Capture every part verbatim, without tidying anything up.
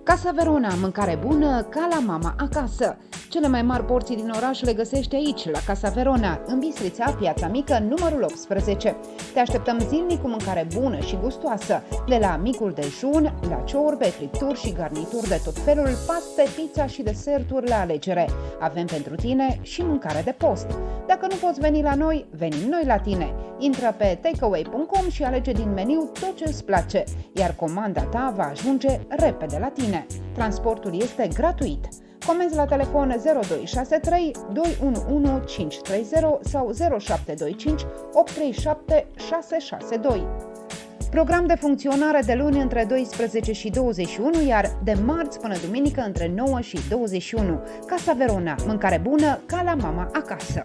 Casa Verona, mâncare bună ca la mama acasă. Cele mai mari porții din oraș le găsești aici, la Casa Verona, în Bistrița, Piața Mică, numărul optsprezece. Te așteptăm zilnic cu mâncare bună și gustoasă, de la micul dejun, la ciorbe, fripturi și garnituri de tot felul, paste, pizza și deserturi la alegere. Avem pentru tine și mâncare de post. Dacă nu poți veni la noi, venim noi la tine. Intră pe takeaway punct com și alege din meniu tot ce îți place, iar comanda ta va ajunge repede la tine. Transportul este gratuit. Comenzi la telefon zero doi șase trei doi unu unu cinci trei zero sau zero șapte doi cinci opt trei șapte șase șase doi. Program de funcționare de luni între doisprezece și douăzeci și unu, iar de marți până duminică între nouă și douăzeci și unu. Casa Verona, mâncare bună ca la mama acasă.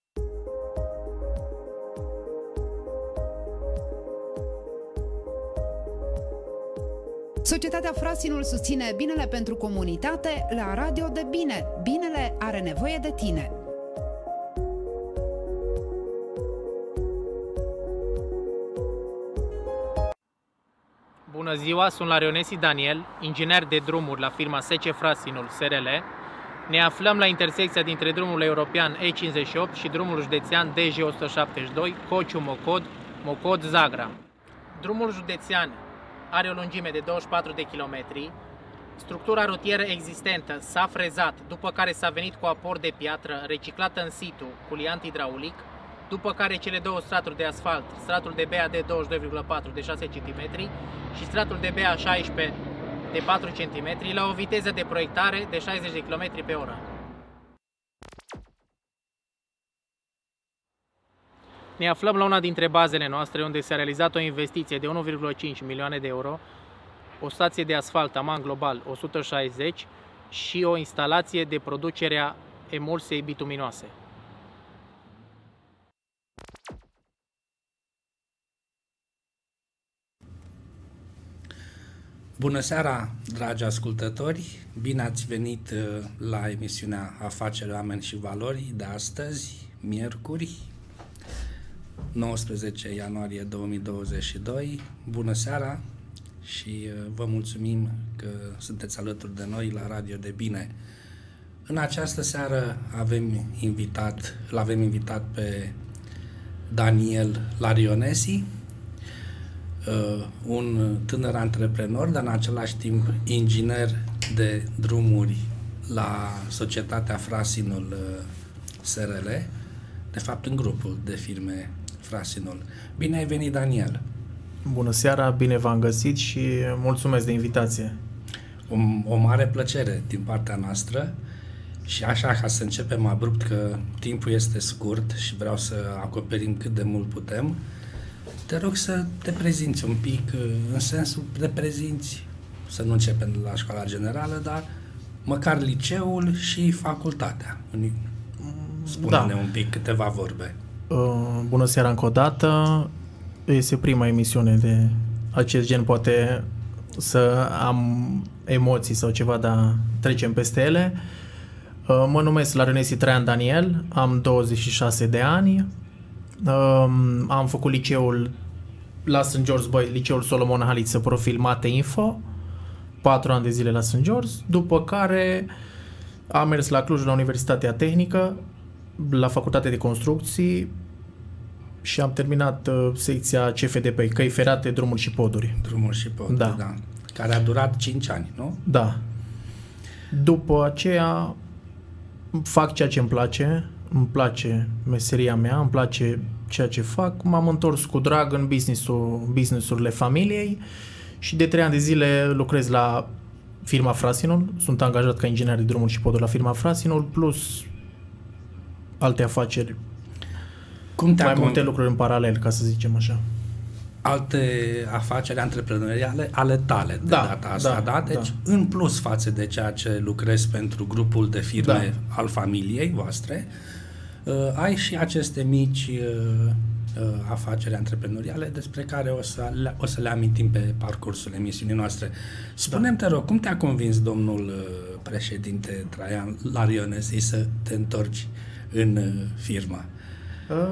Societatea Frasinul susține binele pentru comunitate la Radio de Bine. Binele are nevoie de tine. Bună ziua, sunt Larionesi Daniel, inginer de drumuri la firma S C Frasinul S R L. Ne aflăm la intersecția dintre drumul european E cincizeci și opt și drumul județean D J o sută șaptezeci și doi, Cociu-Mocod, Mocod-Zagra. Drumul județean are o lungime de douăzeci și patru de kilometri, structura rutieră existentă s-a frezat, după care s-a venit cu aport de piatră reciclată în situ cu liant hidraulic, după care cele două straturi de asfalt, stratul de B A D douăzeci și doi virgulă patru de șase centimetri și stratul de B A șaisprezece de patru centimetri la o viteză de proiectare de șaizeci de kilometri pe oră. Ne aflăm la una dintre bazele noastre unde s-a realizat o investiție de unu virgulă cinci milioane de euro, o stație de asfalt Aman Global o sută șaizeci și o instalație de producere a emulsiei bituminoase. Bună seara, dragi ascultători! Bine ați venit la emisiunea Afaceri, Oameni și Valori de astăzi, miercuri, nouăsprezece ianuarie două mii douăzeci și doi. Bună seara și vă mulțumim că sunteți alături de noi la Radio de Bine. În această seară avem invitat, l-avem invitat pe Daniel Larionesi, un tânăr antreprenor, dar în același timp inginer de drumuri la Societatea Frasinul S R L, de fapt în grupul de firme Frasinul. Bine ai venit, Daniel! Bună seara, bine v-am găsit și mulțumesc de invitație. O, o mare plăcere din partea noastră și așa, ca să începem abrupt, că timpul este scurt și vreau să acoperim cât de mult putem, te rog să te prezinți un pic, în sensul te prezinți, să nu începem la școala generală, dar măcar liceul și facultatea. Spune-ne da. un pic câteva vorbe. Bună seara încă o dată. Este prima emisiune de acest gen, poate să am emoții sau ceva, dar trecem peste ele. Mă numesc Larionesi Traian Daniel, am douăzeci și șase de ani. Am făcut liceul la Saint George Boys, liceul Solomon Haliță, profil Mate Info, patru ani de zile la Saint George, după care am mers la Cluj la Universitatea Tehnică, la Facultatea de Construcții și am terminat uh, secția C F D P, Căi Ferate, Drumuri și Poduri. Drumuri și Poduri, da. da. Care a durat cinci ani, nu? Da. După aceea fac ceea ce îmi place, îmi place meseria mea, îmi place ceea ce fac, m-am întors cu drag în business-ul, business-urile familiei și de trei ani de zile lucrez la firma Frasinul, sunt angajat ca inginer de drumuri și poduri la firma Frasinul, plus alte afaceri, Cum mai multe lucruri în paralel, ca să zicem așa. Alte afaceri antreprenoriale ale tale de da, data asta, da? da? Deci da. În plus față de ceea ce lucrezi pentru grupul de firme da. al familiei voastre, uh, ai și aceste mici uh, uh, afaceri antreprenoriale despre care o să, le, o să le amintim pe parcursul emisiunii noastre. Spune-mi, da. te rog, cum te-a convins domnul uh, președinte Traian Larionesi să te întorci în uh, firmă? Uh,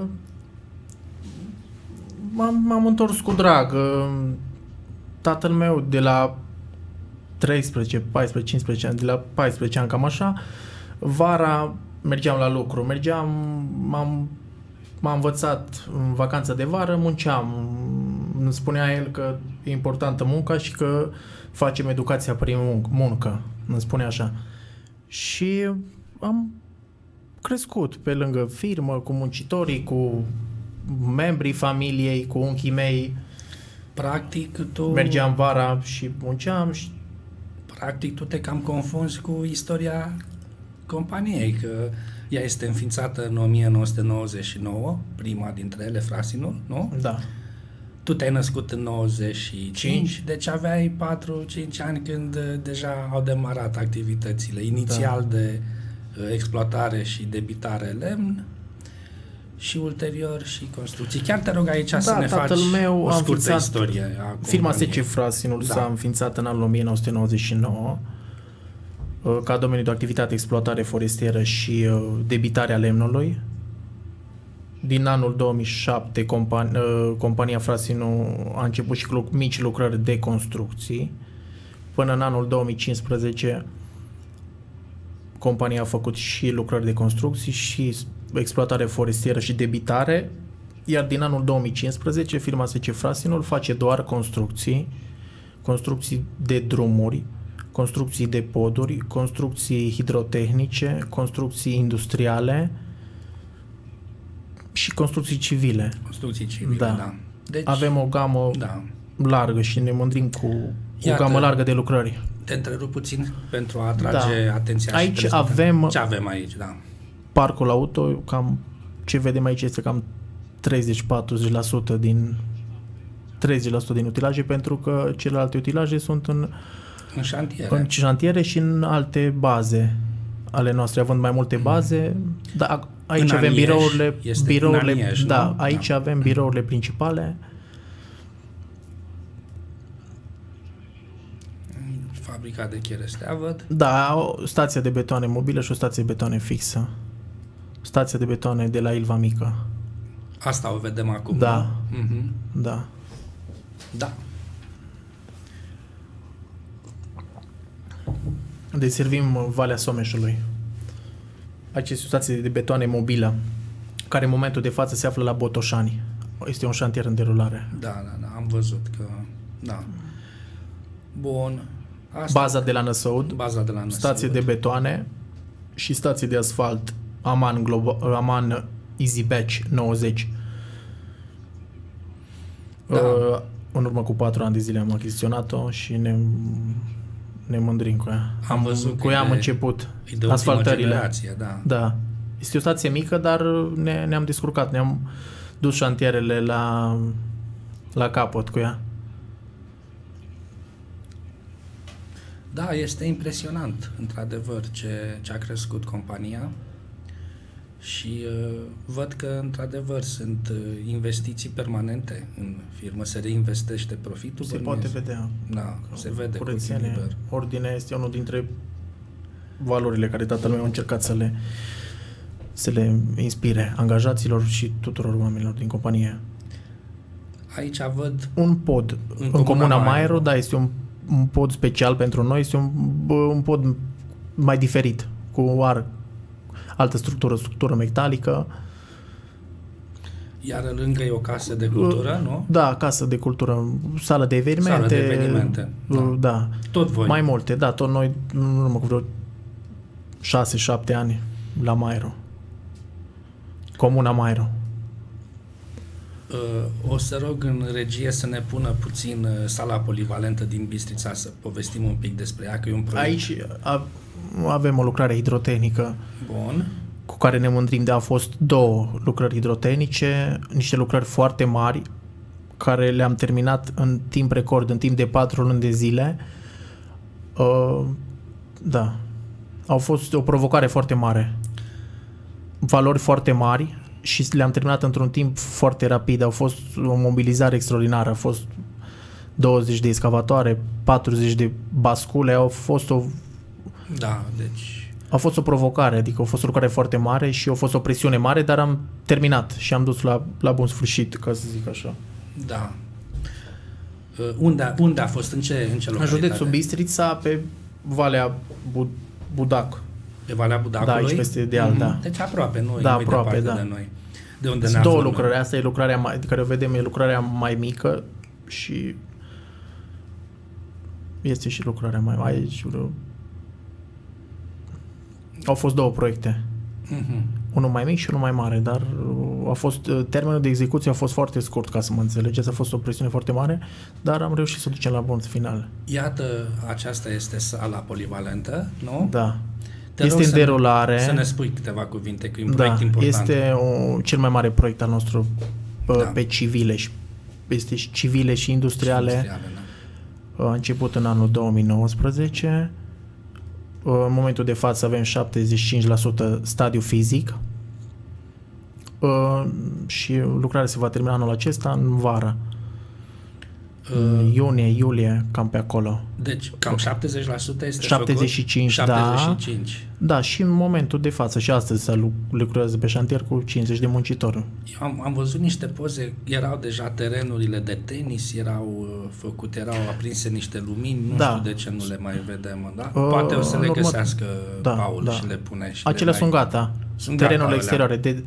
m-am, m-am întors cu drag. Uh, tatăl meu de la treisprezece, paisprezece, cincisprezece ani, de la paisprezece ani cam așa, vara mergeam la lucru, mergeam, m-am, m-am învățat în vacanța de vară, munceam, îmi spunea el că e importantă munca și că facem educația prin muncă, îmi spunea așa. Și am crescut pe lângă firmă, cu muncitorii, cu membrii familiei, cu unchii mei. Practic tu... Mergeam vara și munceam și... Practic tu te cam confunzi cu istoria companiei, că ea este înființată în o mie nouă sute nouăzeci și nouă, prima dintre ele, Frasinul, nu? Da. Tu te-ai născut în nouăzeci și cinci, deci aveai patru cinci ani când deja au demarat activitățile, inițial da. de exploatare și debitare lemn și ulterior și construcții. Chiar te rog aici da, să ne faci meu o a scurtă istorie a firma S C Frasinul da. s-a înființat în anul o mie nouă sute nouăzeci și nouă ca domeniu de activitate, exploatare forestieră și debitarea lemnului. Din anul două mii șapte compania, compania Frasinul a început și cu mici lucrări de construcții. Până în anul două mii cincisprezece compania a făcut și lucrări de construcții și exploatare forestieră și debitare, iar din anul două mii cincisprezece firma S C Frasinul face doar construcții, construcții de drumuri, construcții de poduri, construcții hidrotehnice, construcții industriale și construcții civile. Construcții civile, da. da. Deci, avem o gamă da. largă și ne mândrim cu Iată, o gamă largă de lucrări. Te întrerup puțin pentru a atrage da. atenția. Aici și avem... Ce avem aici, da? Parcul auto, cam ce vedem aici este cam treizeci-patruzeci la sută din treizeci la sută din utilaje, pentru că celelalte utilaje sunt în, în șantiere. în șantiere și în alte baze ale noastre, având mai multe baze. Mm. Da, aici în avem Anieș, birourile, birourile Anieș, da, aici da. avem birourile principale. Fabrica de cherestea, văd. Da, o stație de betoane mobilă și o stație de betoane fixă. Stația de betoane de la Ilva Mică. Asta o vedem acum. Da. Mm-hmm. Da. Da. Deci servim Valea Someșului. Aici este o stație de betoane mobilă, care în momentul de față se află la Botoșani. Este un șantier în derulare. Da, da, da, am văzut că... Da. Bun. Asta baza de la Năsăud, baza de la Năsăud, stație de betoane și stație de asfalt Aman, Globo, Aman Easy Batch nouăzeci. Da. Uh, în urmă cu patru ani de zile am achiziționat-o și ne, ne mândrim cu ea. Am, am văzut cu ea am început asfaltările. Da. Da. Este o stație mică, dar ne, ne-am descurcat. Ne-am dus șantierele la, la capăt cu ea. Da, este impresionant, într-adevăr, ce, ce a crescut compania și uh, văd că, într-adevăr, sunt uh, investiții permanente în firmă, se reinvestește profitul. Se poate vedea. Da, se vede curățenie, cu liber. Ordinea este unul dintre valorile care tatăl meu a încercat să le, să le inspire angajaților și tuturor oamenilor din companie. Aici văd... Un pod în, în Comuna Maiero, da, este un un pod special pentru noi, este un, un pod mai diferit, cu o ar, altă structură, structură metalică. Iar lângă e o casă de cultură, nu? Da, casă de cultură, sală de evenimente. Sală de evenimente, da. da. Tot voi? Mai multe, da, tot noi, în urmă cu vreo șase șapte ani, la Maiero. Comuna Maiero. O să rog în regie să ne pună puțin sala polivalentă din Bistrița, să povestim un pic despre ea, că e un proiect. Aici avem o lucrare hidrotehnică. Bun. Cu care ne mândrim, de a fost două lucrări hidrotehnice, niște lucrări foarte mari, care le-am terminat în timp record, în timp de patru luni de zile. Uh, da. Au fost o provocare foarte mare. Valori foarte mari. Și le-am terminat într-un timp foarte rapid. Au fost o mobilizare extraordinară. Au fost douăzeci de excavatoare, patruzeci de bascule. Au fost o... Da, deci... A fost o provocare, adică a fost o lucrare foarte mare și a fost o presiune mare, dar am terminat și am dus la, la bun sfârșit, ca să zic așa. Da. Unde, unde a fost? În ce, în ce În localitate? județul Bistrița, pe Valea Budac. Pe Valea Budacului? Da, aici peste deal, mm-hmm. da. Deci aproape, noi, da, noi aproape, departe da. de noi. De unde Sunt ne două aflăm lucrări. noi. Asta e lucrarea mai, care o vedem, e lucrarea mai mică și este și lucrarea mai mare. Aici au fost două proiecte. Mm-hmm. Unul mai mic și unul mai mare, dar a fost, termenul de execuție a fost foarte scurt, ca să mă înțelegeți, a fost o presiune foarte mare, dar am reușit să ducem la bun final. Iată, aceasta este sala polivalentă, nu? Da. Te este în să derulare. Ne, să ne spui câteva cuvinte, că e un da, proiect important. Este o, cel mai mare proiect al nostru pe, da. pe civile și este și civile și industriale. Și industriale da. A început în anul două mii nouăsprezece. În momentul de față avem șaptezeci și cinci la sută stadiu fizic și lucrarea se va termina anul acesta în vară. În uh, iunie, iulie, cam pe acolo. Deci, cam șaptezeci la sută este șaptezeci și cinci, făcut? șaptezeci și cinci, da. Da, și în momentul de față și astăzi se lucrează pe șantier cu cincizeci de muncitori. Eu am, am văzut niște poze, erau deja terenurile de tenis, erau uh, făcute, erau aprinse niște lumini, nu da. știu de ce nu le mai vedem, da? Poate o să le găsească da, Paul da. și le pune și acelea le mai... sunt gata. Sunt terenurile exterioare de,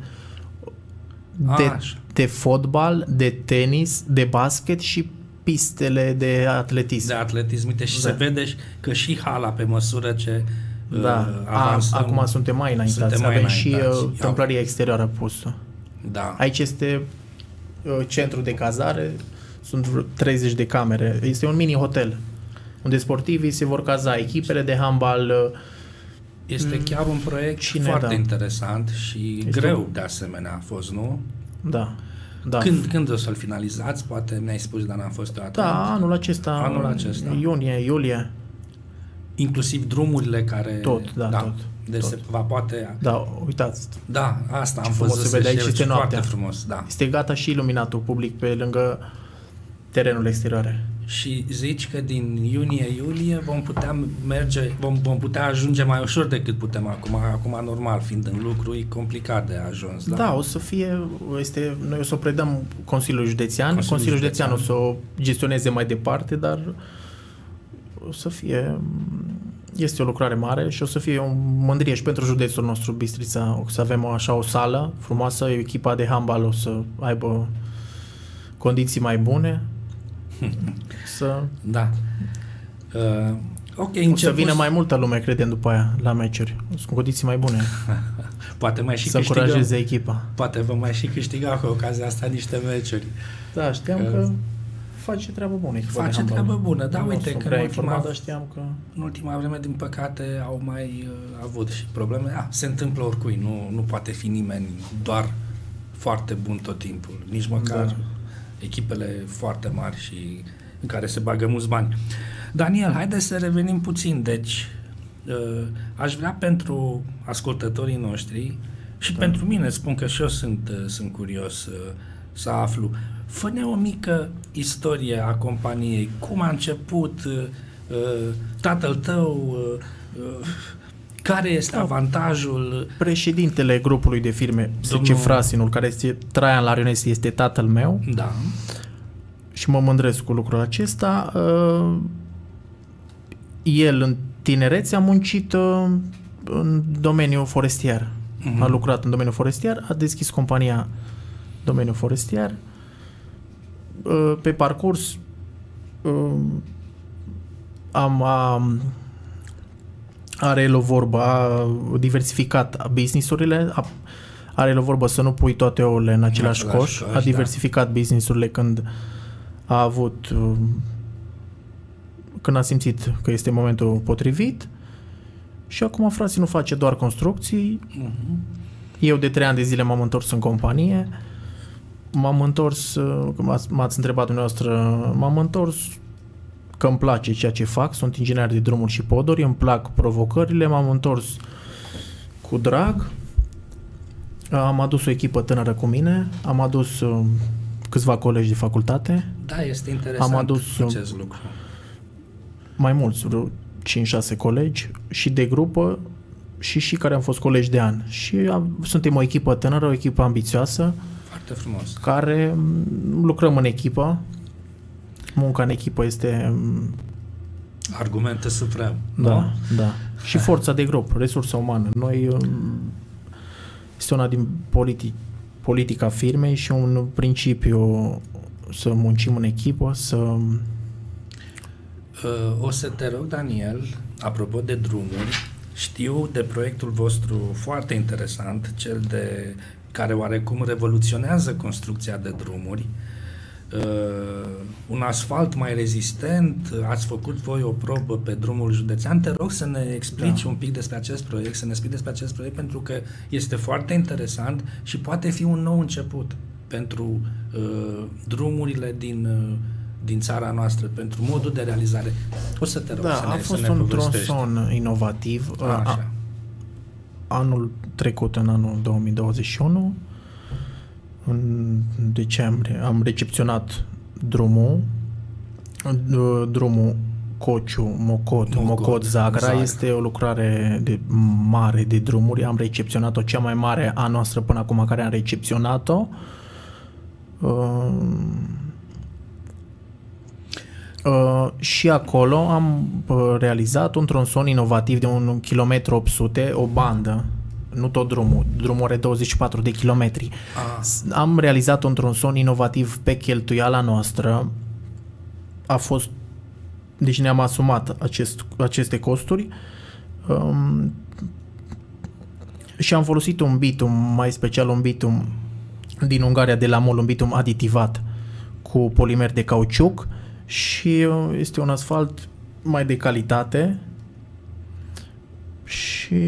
de, A, de fotbal, de tenis, de basket și pistele de atletism. De atletism, uite, și da. se vede că și hala pe măsură ce da. uh, avansăm. Acum suntem mai înaintați, suntem mai avem înaintați. Și tâmplăria exterioară pusă. Da. Aici este uh, centru de cazare, sunt treizeci de camere, este un mini-hotel unde sportivii se vor caza, echipele de handbal. Uh, este chiar un proiect cine, foarte da. interesant și este greu un... de asemenea a fost, nu? Da. Da. Când, când o să-l finalizați? Poate mi-ai spus, dar n-am fost atent. Da, anul acesta, anul acesta. Iunie, iulie. Inclusiv drumurile care... Tot, da, da. tot. Deci tot. se va poate... Da, uitați. Da, asta am văzut se vede aici, este foarte frumos, da. Este gata și iluminatul public pe lângă terenul exterioare. Și zici că din iunie-iulie vom putea merge, vom, vom putea ajunge mai ușor decât putem acum. Acum, normal, fiind în lucru, e complicat de ajuns. Da, da o să fie, este, noi o să o predăm Consiliul Județean, Consiliul, Consiliul Județean, Județean o să o gestioneze mai departe, dar o să fie, este o lucrare mare și o să fie o mândrie și pentru județul nostru, Bistrița, o să avem o, așa o sală frumoasă, echipa de handbal o să aibă condiții mai bune. Să... Da. Uh, ok, o să vină mai multă lume, credem, după aia, la meciuri. Sunt condiții mai bune. Poate mai și să încurajeze echipa. Poate vă mai și câștiga cu ocazia asta niște meciuri. Da, știam uh, că face treabă bună. Face treabă bună, da, nu uite că în ultima, dar știam că... în ultima vreme, din păcate, au mai uh, avut și probleme. Ah, se întâmplă oricui, nu, nu poate fi nimeni doar foarte bun tot timpul. Nici măcar... Da. Echipele foarte mari și în care se bagă mulți bani. Daniel, haide să revenim puțin. Deci, uh, aș vrea pentru ascultătorii noștri și da. pentru mine, spun că și eu sunt, uh, sunt curios uh, să aflu. Fă-ne o mică istorie a companiei. Cum a început uh, tatăl tău? Uh, uh, care este da. avantajul? Președintele grupului de firme, Sece Frasinul, care este Traian Larionesi, este tatăl meu. Da. Și mă mândresc cu lucrul acesta. El în tinerețe a muncit în domeniul forestier. Uh-huh. A lucrat în domeniul forestier, a deschis compania în domeniul forestier. Pe parcurs am... am are el o vorbă, a diversificat business-urile, a, are el o vorbă să nu pui toate ouăle în același coș, coș, a diversificat da. business-urile când a avut, când a simțit că este momentul potrivit și acum frații nu face doar construcții. Uh-huh. Eu de trei ani de zile m-am întors în companie, m-am întors, m-ați, m-ați întrebat dumneavoastră, m-am întors că îmi place ceea ce fac, sunt inginer de drumuri și poduri, îmi plac provocările, m-am întors cu drag, am adus o echipă tânără cu mine, am adus uh, câțiva colegi de facultate. Da, este interesant am adus acest lucru. Mai mulți, cinci șase colegi și de grupă și și care am fost colegi de an. Și am, suntem o echipă tânără, o echipă ambițioasă. Foarte frumos. Care lucrăm în echipă. munca în echipă este... Argumentul suprem. Da, nu? da. Și forța de grup, resursa umană. Noi este una din politi- politica firmei și un principiu să muncim în echipă, să... O să te rog, Daniel, apropo de drumuri, știu de proiectul vostru foarte interesant, cel de care oarecum revoluționează construcția de drumuri, uh, un asfalt mai rezistent, ați făcut voi o probă pe drumul județean. Te rog să ne explici da. un pic despre acest proiect, să ne spui despre acest proiect, pentru că este foarte interesant și poate fi un nou început pentru uh, drumurile din, uh, din țara noastră, pentru modul de realizare. O să te rog da, să ne, a fost să ne un povestești. tronson inovativ. Așa. A, anul trecut, în anul două mii douăzeci și unu, în decembrie, am recepționat drumul, drumul Cociu-Mocod, Mocod-Zagra. Zagra. Este o lucrare de mare de drumuri. Am recepționat-o, cea mai mare a noastră până acum care am recepționat-o. Uh, uh, și acolo am uh, realizat un tronson inovativ de un kilometru opt sute, o bandă, nu tot drumul, drumul are douăzeci și patru de kilometri. Ah. Am realizat un tronson inovativ pe cheltuiala noastră. A fost, deci ne-am asumat acest, aceste costuri um, și am folosit un bitum, mai special un bitum din Ungaria, de la MOL, un bitum aditivat cu polimer de cauciuc și este un asfalt mai de calitate. Și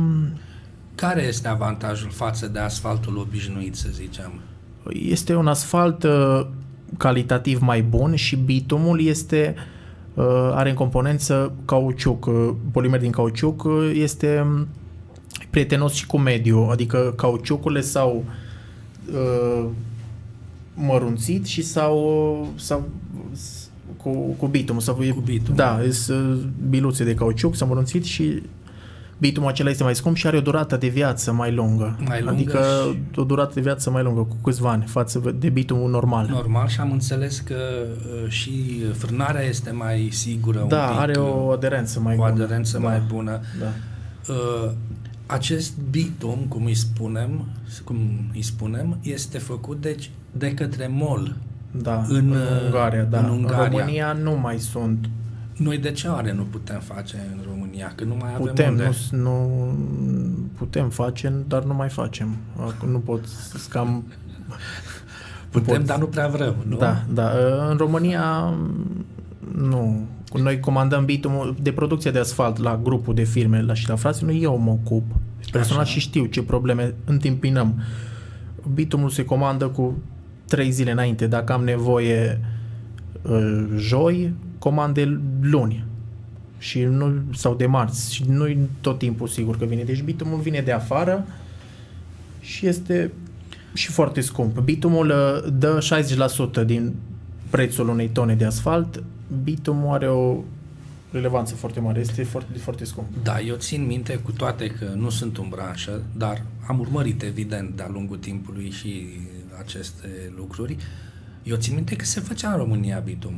care este avantajul față de asfaltul obișnuit, să zicem? Este un asfalt uh, calitativ mai bun și bitumul este uh, are în componență cauciuc, uh, polimer din cauciuc, uh, este prietenos și cu mediul, adică cauciucurile s-au uh, mărunțit și s-au, s-au cu, cu bitumul. Sau, cu bitum. Da, sunt biluțe de cauciuc, s-au mărunțit și bitumul acela este mai scump și are o durată de viață mai lungă. Mai lungă adică și... o durată de viață mai lungă, cu câțiva ani, față de bitumul normal. Normal, și am înțeles că uh, și frânarea este mai sigură. Da, un pic, are o aderență mai o bună. O aderență da. mai bună. Da. Uh, acest bitum, cum îi spunem, cum îi spunem, este făcut deci de către MOL. Da, în, în Ungaria, da. În, Ungaria. În România nu mai sunt. Noi de ce oare nu putem face în România? Că nu mai avem putem, unde. Nu, nu putem face, dar nu mai facem. Nu pot cam... Putem, pot. Dar nu prea vrem, nu? Da, da. În România nu. Noi comandăm bitumul de producție de asfalt la grupul de firme la și la frații, nu eu mă ocup personal. Așa. Și știu ce probleme întâmpinăm. Bitumul se comandă cu trei zile înainte. Dacă am nevoie joi, comande luni și nu, sau de marți și nu tot timpul sigur că vine. Deci bitumul vine de afară și este și foarte scump. Bitumul dă șaizeci la sută din prețul unei tone de asfalt. Bitumul are o relevanță foarte mare. Este foarte, foarte scump. Da, eu țin minte, cu toate că nu sunt în branșă, dar am urmărit evident de-a lungul timpului și aceste lucruri. Eu țin minte că se făcea în România bitum.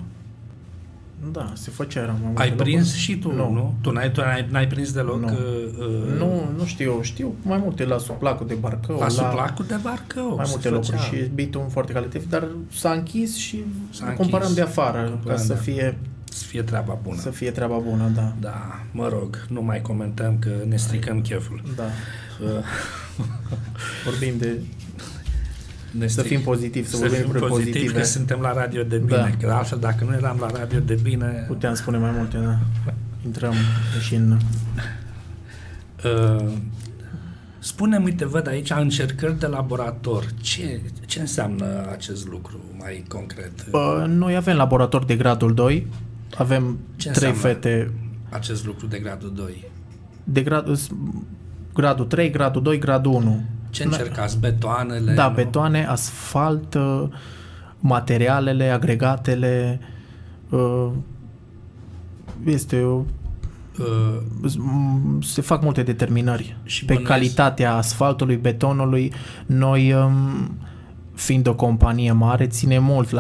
Da, se făcea. Era mai ai prins locuri. Și tu, nu? nu? Tu n-ai, tu n-ai, n-ai prins deloc? Nu. Uh, nu, nu știu. Știu mai multe la Suplacul de Barcău. La, la Suplacul de Barcău. Mai multe locuri și bitum foarte calitativ, dar s-a închis și s-a comparăm închis. de afară comparăm ca să fie... Să fie treaba bună. Să fie treaba bună, da. Da, mă rog, nu mai comentăm că ne stricăm cheful. Da. Vorbim de... Ne să fim pozitivi, să, să vorbim pozitiv, pozitive. Că suntem la radio de bine, da. Că altfel dacă nu eram la radio de bine... Puteam spune mai multe, da. Intrăm și în... Uh, spune-mi, uite, văd aici încercări de laborator. Ce, ce înseamnă acest lucru mai concret? Uh, noi avem laborator de gradul doi, avem ce trei fete... acest lucru de gradul doi? De grad, gradul trei, gradul doi, gradul unu. Ce încercați? Betoanele? Da, nu? betoane, asfalt, materialele, agregatele, este o, se fac multe determinări și pe bănuiesc... calitatea asfaltului, betonului. Noi, fiind o companie mare, ținem mult la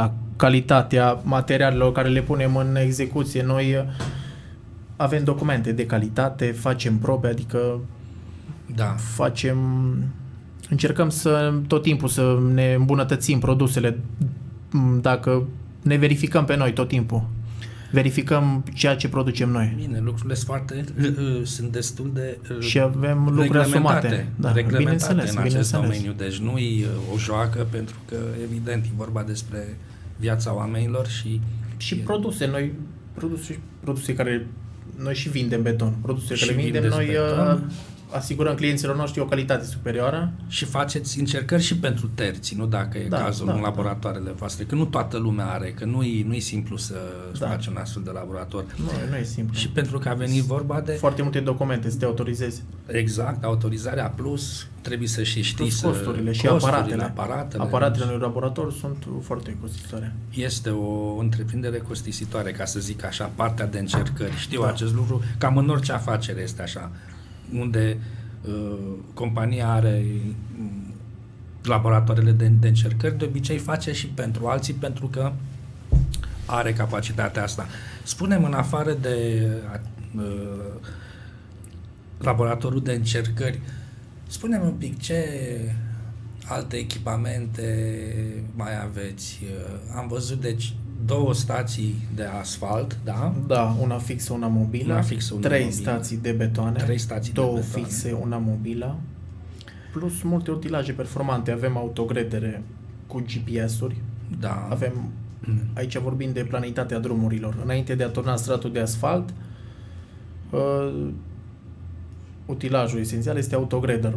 calitatea materialelor care le punem în execuție. Noi avem documente de calitate, facem probe, adică da. facem, încercăm să tot timpul să ne îmbunătățim produsele, dacă ne verificăm pe noi tot timpul. Verificăm ceea ce producem noi. Bine, lucrurile sunt foarte, sunt destul de și avem lucruri asumate. Da, reglementate în acest domeniu. Deci nu e o joacă, pentru că, evident, e vorba despre viața oamenilor și... Și produse. Noi, produse, produse care noi și vindem beton. Produse care vindem noi... Beton. Asigurăm clienților noștri o calitate superioară. Și faceți încercări și pentru terți, nu dacă e da, cazul da, în laboratoarele da. voastre, că nu toată lumea are, că nu e, nu e simplu să da. faci un astfel de laborator. Nu, nu e simplu. Și pentru că a venit vorba de... Foarte multe documente să te autorizezi. Exact, autorizarea plus, trebuie să și știi plus să... costurile și costurile, aparatele. Aparatele, aparatele în laborator sunt foarte costisitoare. Este o întreprindere costisitoare, ca să zic așa, partea de încercări. Știu da. acest lucru, cam în orice afacere este așa, unde Uh, compania are um, laboratoarele de, de încercări, de obicei face și pentru alții, pentru că are capacitatea asta. Spunem, în afară de uh, laboratorul de încercări, spunem un pic ce alte echipamente mai aveți. Uh, am văzut, deci, două stații de asfalt, da? Da, una fixă, una mobilă. Una fixă, una trei mobilă. stații de betoane. Trei stații două de betoane. fixe, una mobilă. Plus multe utilaje performante. Avem autogredere cu G P S-uri. Da. Avem, aici vorbim de planetatea drumurilor. Înainte de a turna stratul de asfalt, uh, utilajul esențial este autogrederul.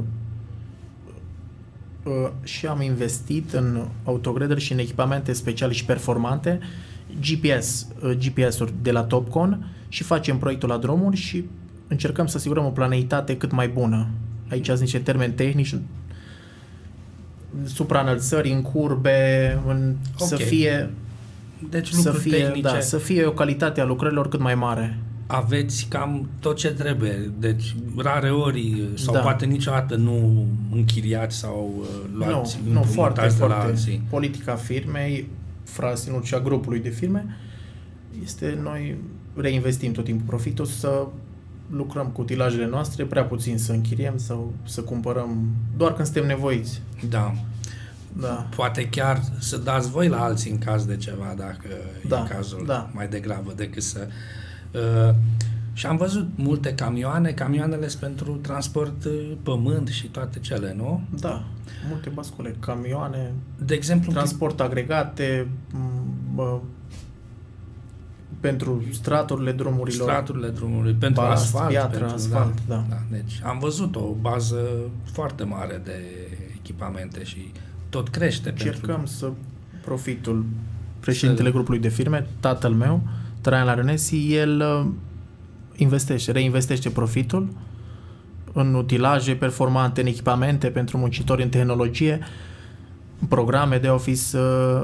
Uh, și am investit în autogreder și în echipamente speciale și performante, G P S, uh, G P S-uri de la Topcon, și facem proiectul la drumuri și încercăm să asigurăm o planeitate cât mai bună. Aici sunt niște termeni tehnici, supraînălțări în curbe, în, okay. să fie, deci să fie, tehnice. da, să fie o calitate a lucrărilor cât mai mare. Aveți cam tot ce trebuie, deci rare ori sau da. poate niciodată nu închiriați sau uh, luați nu, nu, foarte, de foarte. la alții. Politica firmei, frasinul și a grupului de firme, este noi reinvestim tot timpul profitul, să lucrăm cu utilajele noastre, prea puțin să închiriem sau să cumpărăm doar când suntem nevoiți. Da. Da. Poate chiar să dați voi la alții în caz de ceva, dacă da. e cazul, da. mai degrabă decât să... Uh, și am văzut multe camioane, camioanele sunt pentru transport uh, pământ și toate cele, nu? Da, multe bascule, camioane, de exemplu, transport agregate, bă, pentru straturile drumurilor. Straturile drumului, pentru Balast, asfalt. piatră, pentru, asfalt, da, da. da. Deci am văzut o bază foarte mare de echipamente și tot crește. Încercăm pentru... să profitul președintele să... grupului de firme, tatăl meu, Traian Larionesi, el investește, reinvestește profitul în utilaje performante, în echipamente pentru muncitori, în tehnologie, în programe de office.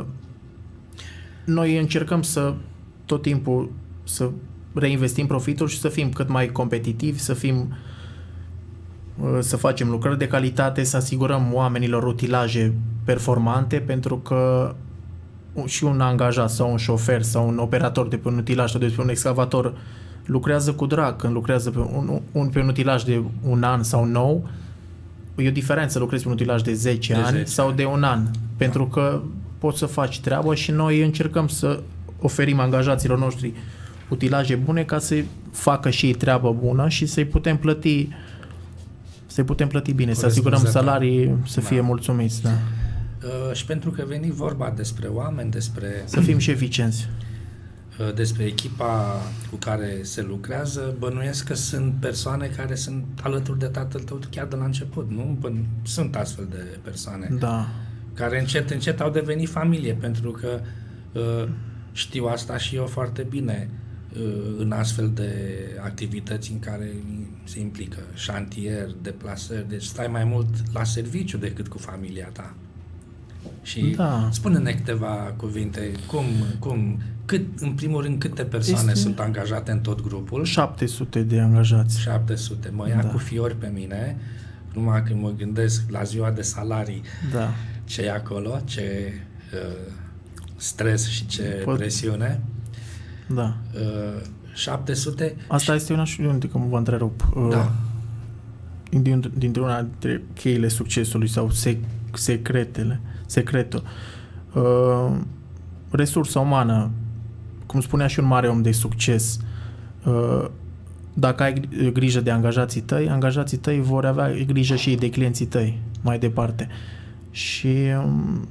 Noi încercăm să tot timpul să reinvestim profitul și să fim cât mai competitivi, să fim să facem lucrări de calitate, să asigurăm oamenilor utilaje performante, pentru că și un angajat sau un șofer sau un operator de pe un utilaj sau de pe un excavator lucrează cu drag. Când lucrează pe un, un, pe un utilaj de un an sau nou, e o diferență să lucrezi pe un utilaj de zece ani zece sau de un an, pentru că poți să faci treabă și noi încercăm să oferim angajaților noștri utilaje bune ca să facă și ei treabă bună și să-i putem plăti să-i putem plăti bine, să asigurăm salarii, să fie da. mulțumiți. Da. Uh, și pentru că veni vorba despre oameni, despre... Să fim și eficienți. Uh, despre echipa cu care se lucrează, bănuiesc că sunt persoane care sunt alături de tatăl tău chiar de la început, nu? Bă- sunt astfel de persoane. Da. Care încet, încet au devenit familie, pentru că uh, știu asta și eu foarte bine uh, în astfel de activități în care se implică șantier, deplasări, deci stai mai mult la serviciu decât cu familia ta. Și da. spune-ne câteva cuvinte, cum, cum, cât, în primul rând, câte persoane este... sunt angajate în tot grupul? șapte sute de angajați. șapte sute. Mă ia da. cu fiori pe mine, numai când mă gândesc la ziua de salarii, da. ce e acolo, ce uh, stres și ce Pot... presiune. Da. Uh, șapte sute... Asta este una și unde, că mă vă întrerup. Da. Din, dintre una dintre cheile succesului sau sec, secretele, secretul. Uh, resursa umană, cum spunea și un mare om de succes, uh, dacă ai grijă de angajații tăi, angajații tăi vor avea grijă și de clienții tăi mai departe. Și um,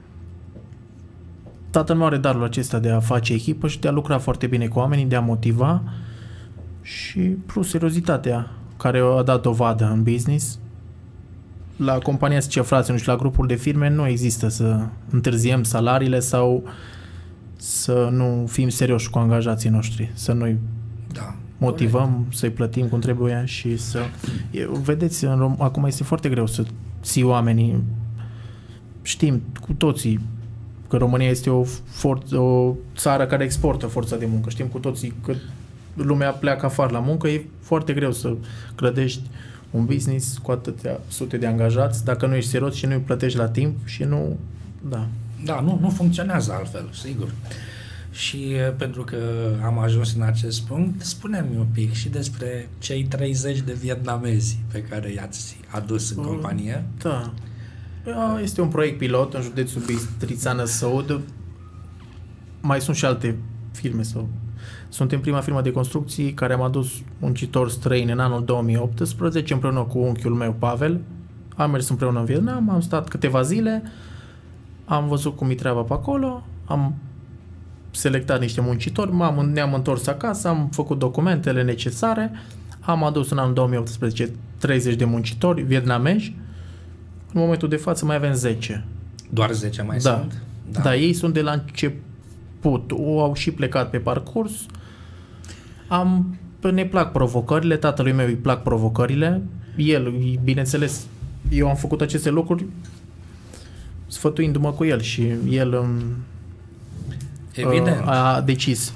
tatăl meu are darul acesta de a face echipă și de a lucra foarte bine cu oamenii, de a motiva și plus seriozitatea care a dat dovadă în business. La compania S C Fraților și la grupul de firme nu există să întârziem salariile sau să nu fim serioși cu angajații noștri, să nu-i da, motivăm, corect. Să-i plătim cum trebuie și să... E, vedeți, în Rom- acum este foarte greu să ții oamenii. Știm cu toții că România este o, for- o țară care exportă forța de muncă. Știm cu toții că lumea pleacă afară la muncă, e foarte greu să clădești un business cu atâtea sute de angajați dacă nu ești serios și nu îi plătești la timp și nu... Da. Da, nu, nu funcționează altfel, sigur. Și pentru că am ajuns în acest punct, spune-mi un pic și despre cei treizeci de vietnamezi pe care i-ați adus în companie. Da. Este un proiect pilot în județul Bistrița, Năsăud. Mai sunt și alte firme. Sau... Suntem prima firmă de construcții care am adus muncitori străini în anul două mii optsprezece împreună cu unchiul meu Pavel. Am mers împreună în Vietnam, am stat câteva zile, am văzut cum e treaba pe acolo, am selectat niște muncitori, m-am, ne-am întors acasă, am făcut documentele necesare, am adus în anul două mii optsprezece treizeci de muncitori vietnamezi. În momentul de față mai avem zece. Doar zece mai da. sunt? Da. Da, ei sunt de la început. O au și plecat pe parcurs. Am, ne plac provocările, tatălui meu îi plac provocările. El, bineînțeles, eu am făcut aceste lucruri sfătuindu-mă cu el și el Evident. a decis.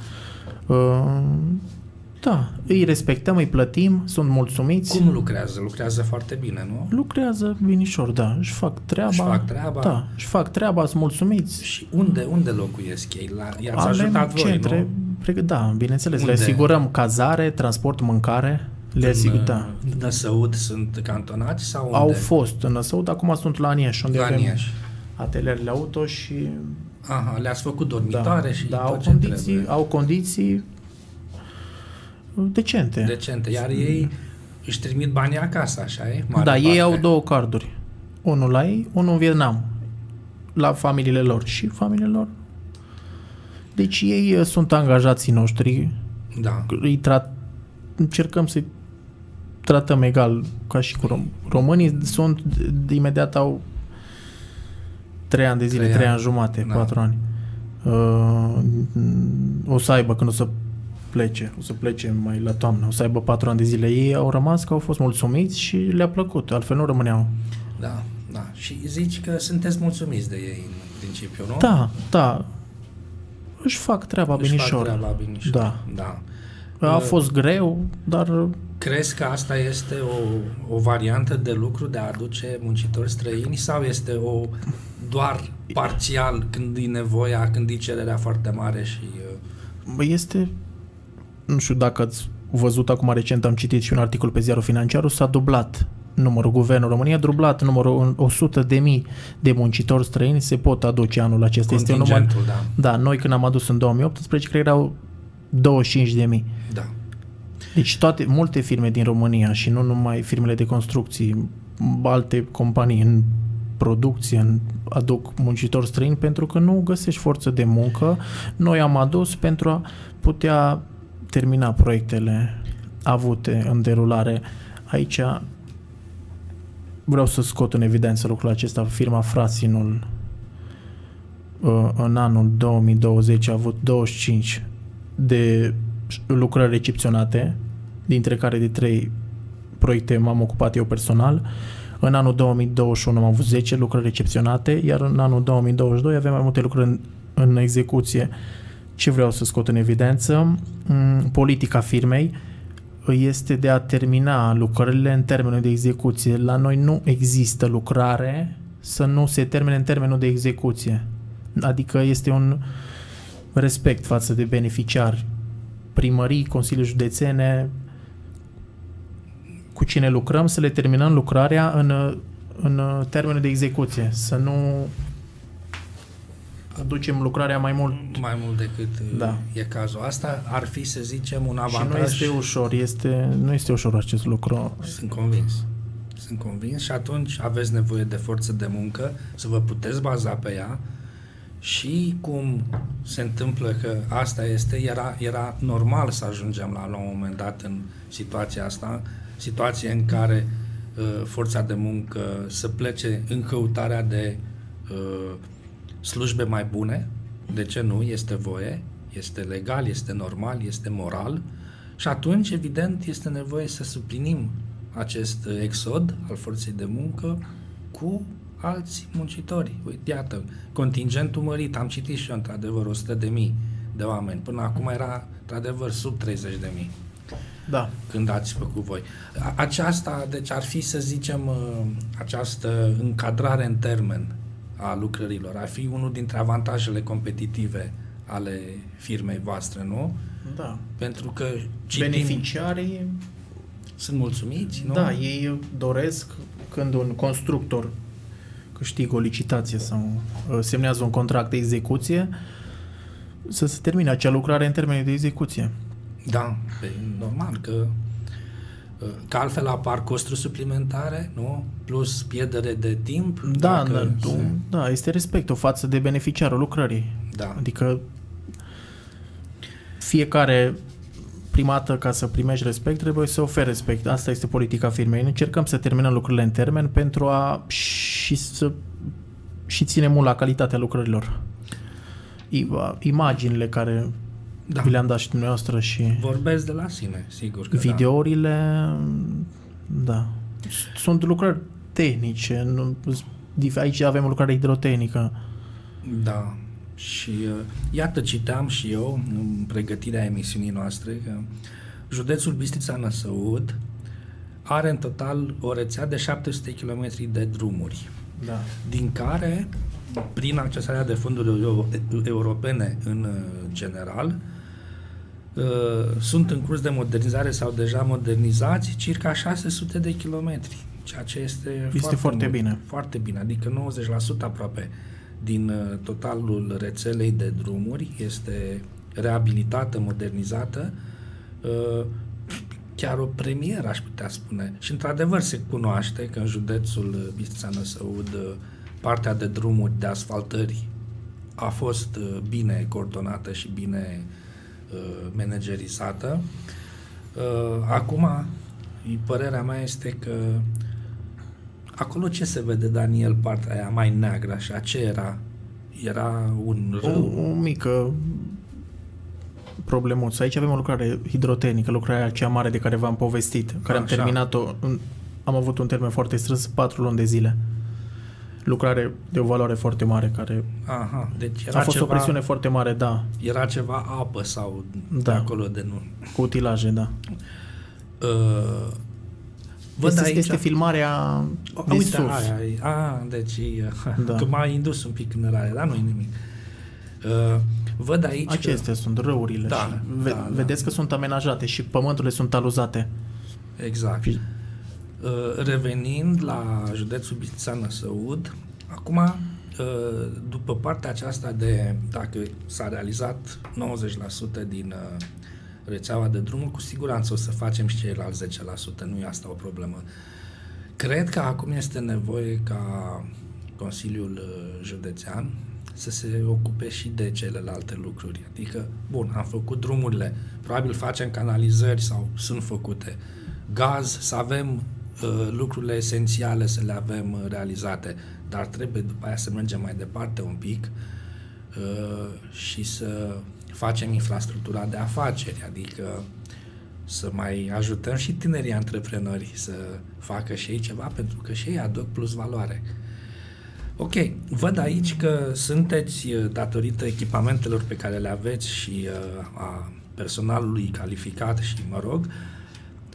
Da, îi respectăm, îi plătim, sunt mulțumiți. Cum lucrează? Lucrează foarte bine, nu? Lucrează binișor, da. Își fac treaba. Își fac treaba. Da, își fac treaba, sunt mulțumiți. Și unde, unde locuiesc ei? La, i-ați Avem ajutat voi, centre, nu? Da, bineînțeles. Unde? Le asigurăm cazare, transport, mâncare. Le asigurăm, da. În Năsăud sunt cantonați sau unde? Au fost în Năsăud, acum sunt la Anieș, unde la avem Anieș. atelierele auto și... Aha, le-ați făcut dormitoare da, și da, tot au ce condiții, trebuie. au condiții decente. Decente, iar ei își trimit banii acasă, așa e? Mare Da, parte. ei au două carduri. Unul la ei, unul în Vietnam. La familiile lor și familiile lor. Deci ei sunt angajații noștri. Da. Îi tra- încercăm să-i tratăm egal ca și cu rom- românii. Sunt, de imediat au trei ani de zile, trei ani jumate, da. patru ani. Uh, o să aibă când o să plece, o să plece mai la toamnă, o să aibă patru ani de zile. Ei au rămas că au fost mulțumiți și le-a plăcut, altfel nu rămâneau. Da, da. Și zici că sunteți mulțumiți de ei în principiu, nu? Da, da. Își fac treaba Își binișor. fac treaba binișor. Da. Da. A fost greu, dar... Crezi că asta este o, o variantă de lucru de a aduce muncitori străini sau este o doar parțial când e nevoia, când e cererea foarte mare și... Este... Nu știu dacă ați văzut acum recent, am citit și un articol pe Ziarul Financiarul, s-a dublat numărul, Guvernul României a dublat numărul, o sută de mii de muncitori străini se pot aduce anul acesta. Este un număr, da. Da, noi când am adus în două mii optsprezece, cred că erau douăzeci și cinci de mii. Da. Deci toate, multe firme din România și nu numai firmele de construcții, alte companii în producție, în, aduc muncitori străini pentru că nu găsești forță de muncă. Noi am adus pentru a putea termina proiectele avute în derulare. Aici vreau să scot în evidență lucrul acesta. Firma Fraținul în anul două mii douăzeci a avut douăzeci și cinci de lucrări recepționate, dintre care de trei proiecte m-am ocupat eu personal. În anul două mii douăzeci și unu am avut zece lucrări recepționate, iar în anul două mii douăzeci și doi avem mai multe lucrări în, în execuție. Ce vreau să scot în evidență? Politica firmei este de a termina lucrările în termenul de execuție. La noi nu există lucrare să nu se termine în termenul de execuție. Adică este un respect față de beneficiari, primării, consilii județene, cu cine lucrăm, să le terminăm lucrarea în, în termenul de execuție, să nu ducem lucrarea mai mult. Mai mult decât da. e cazul. Asta ar fi, să zicem, un avantaj. Și nu este ușor, este, nu este ușor acest lucru. Sunt convins. Sunt convins și atunci aveți nevoie de forță de muncă, să vă puteți baza pe ea și cum se întâmplă că asta este, era, era normal să ajungem la, la un moment dat în situația asta, situație în care uh, forța de muncă să plece în căutarea de uh, slujbe mai bune. De ce nu? Este voie, este legal, este normal, este moral și atunci, evident, este nevoie să suplinim acest exod al forței de muncă cu alți muncitori. Uite, iată, contingentul mărit, am citit și eu, într-adevăr, o sută de mii de oameni. Până acum era, într-adevăr, sub treizeci de mii. Da. Când ați făcut voi. Aceasta, deci, ar fi, să zicem, această încadrare în termen a lucrărilor. Ar fi unul dintre avantajele competitive ale firmei voastre, nu? Da. Pentru că citim, beneficiarii sunt mulțumiți, nu? Da, ei doresc când un constructor câștigă o licitație sau semnează un contract de execuție să se termine acea lucrare în termenii de execuție. Da, e normal că că altfel apar costuri suplimentare, nu? Plus pierdere de timp. Da, da, se... da, este respectul față de beneficiarul lucrării. Da. Adică fiecare prima dată, ca să primești respect, trebuie să oferi respect. Asta este politica firmei. Încercăm să terminăm lucrurile în termen pentru a și să și ținem mult la calitatea lucrărilor. Imaginile care da. vi le-am dat și dumneavoastră și vorbesc de la sine, sigur că videourile, da. da. Sunt lucrări tehnice. Aici avem o lucrare hidrotehnică. Da. Și uh, iată, citeam și eu în pregătirea emisiunii noastre că județul Bistrița-Năsăud are în total o rețea de șapte sute de kilometri de drumuri, da. din care, prin accesarea de fonduri europene în general, uh, sunt în curs de modernizare sau deja modernizați circa șase sute de kilometri, ceea ce este, este foarte, foarte mult, bine. Foarte bine, adică nouăzeci la sută aproape din totalul rețelei de drumuri este reabilitată, modernizată, chiar o premieră, aș putea spune. Și într-adevăr se cunoaște că în județul Bistrița-Năsăud partea de drumuri, de asfaltări a fost bine coordonată și bine managerizată. Acum, părerea mea este că acolo ce se vede, Daniel, partea aia mai neagră, așa, ce era? Era un râu? O, o mică problemuță. Aici avem o lucrare hidrotehnică, lucrarea cea mare de care v-am povestit, care așa. am terminat-o, am avut un termen foarte strâns, patru luni de zile. Lucrare de o valoare foarte mare, care Aha, deci era a fost ceva, o presiune foarte mare, da. Era ceva apă sau da. de acolo de nu? Cu utilaje, da. Uh, Văd este, aici... este filmarea oh, din uite, sus. Aia, aia, deci da. că m-a indus un pic în erare, dar nu-i nimic. Uh, văd aici Acestea că... sunt râurile da, și ve- da, vedeți da. că sunt amenajate și pământurile sunt aluzate. Exact. Uh, revenind la județul Bistrița-Năsăud, acum, uh, după partea aceasta de, dacă s-a realizat nouăzeci la sută din uh, rețeaua de drumuri, cu siguranță o să facem și ceilalți zece la sută, nu e asta o problemă. Cred că acum este nevoie ca Consiliul Județean să se ocupe și de celelalte lucruri. Adică, bun, am făcut drumurile, probabil facem canalizări sau sunt făcute, gaz, să avem uh, lucrurile esențiale să le avem uh, realizate, dar trebuie după aia să mergem mai departe un pic uh, și să facem infrastructura de afaceri, adică să mai ajutăm și tinerii antreprenori să facă și ei ceva, pentru că și ei aduc plus valoare. Ok, văd aici că sunteți, datorită echipamentelor pe care le aveți și a personalului calificat și, mă rog,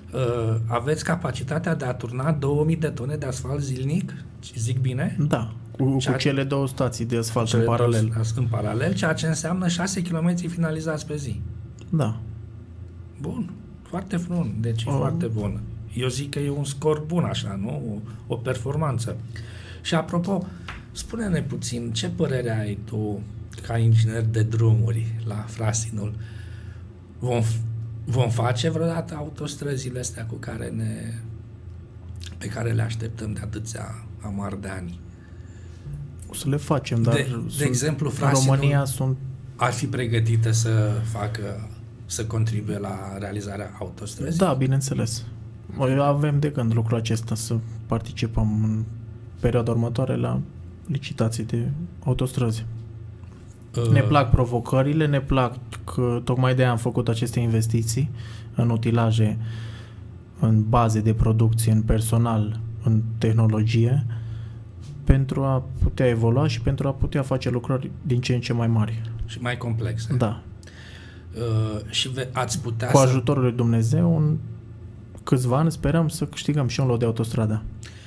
aveți capacitatea de a turna două mii de tone de asfalt zilnic? Zic bine? Da, Cu, cu cele două stații de asfalt în paralel. În paralel, ceea ce înseamnă șase kilometri finalizați pe zi. Da. Bun. Foarte bun. Deci e o... foarte bun. Eu zic că e un scor bun așa, nu? O, o performanță. Și apropo, spune-ne puțin, ce părere ai tu ca inginer de drumuri la Frasinul? Vom, vom face vreodată autostrăzile astea cu care ne, pe care le așteptăm de atâția amar de ani? O să le facem, dar de, de exemplu, Frasinul în România sunt... ar fi pregătită să facă, să contribuie la realizarea autostrăzii? Da, bineînțeles. Noi avem de gând lucrul acesta, să participăm în perioada următoare la licitații de autostrăzi. Uh. Ne plac provocările, ne plac că tocmai de aia am făcut aceste investiții în utilaje, în baze de producție, în personal, în tehnologie, pentru a putea evolua și pentru a putea face lucrări din ce în ce mai mari. Și mai complexe. Da. Uh, și ve- ați putea Cu să... ajutorul lui Dumnezeu, în câțiva ani sperăm să câștigăm și un lot de autostradă.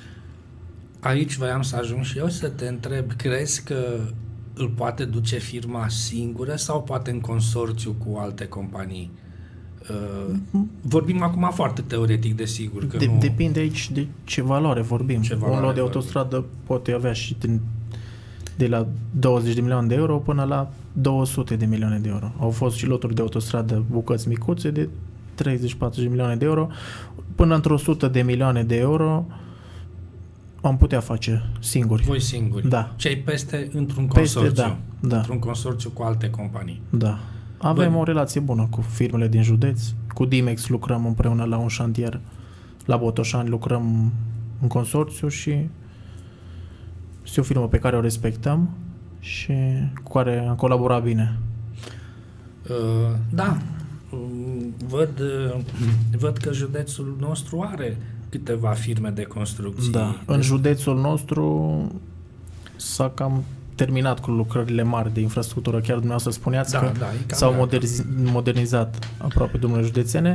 Aici voiam să ajung și eu să te întreb, crezi că îl poate duce firma singură sau poate în consorțiu cu alte companii? Uh, vorbim acum foarte teoretic, desigur. Că de, nu... Depinde aici de ce valoare vorbim. Ce valoare un lot de vorbim. autostradă poate avea și din, de la douăzeci de milioane de euro până la două sute de milioane de euro. Au fost și loturi de autostradă, bucăți micuțe de treizeci patruzeci de milioane de euro. Până într-o sută de milioane de euro am putea face singuri. Voi singuri. Da. Cei peste într-un Peste, consorțiu. da, da. Într-un consorțiu cu alte companii. Da. Avem Bă. o relație bună cu firmele din județ. Cu Dimex lucrăm împreună la un șantier. La Botoșani lucrăm în consorțiu și este o firmă pe care o respectăm și cu care am colaborat bine. Uh, da. Uh, văd, uh, văd că județul nostru are câteva firme de construcții. Da. În județul nostru s-a cam terminat cu lucrările mari de infrastructură. Chiar dumneavoastră spuneați Da, că da, s-au moderniz- modernizat aproape drumurile județene